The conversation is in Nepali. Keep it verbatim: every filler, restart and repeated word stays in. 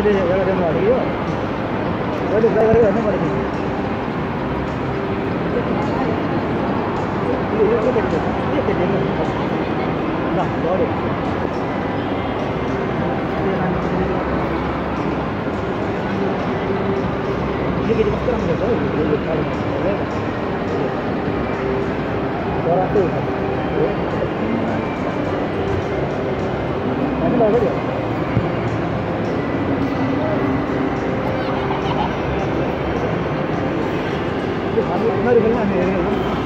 मैले एउटा डेमो हालेको यो मैले ट्राई गरेको हेर्नु पऱ्यो यो के के के के डेमो ल गऱ्यो ये के कस्तो राम्रो छ यो खाले गरातो हो हैन लाग्यो यो हामी उनीहरु पनि हामी हेर्नु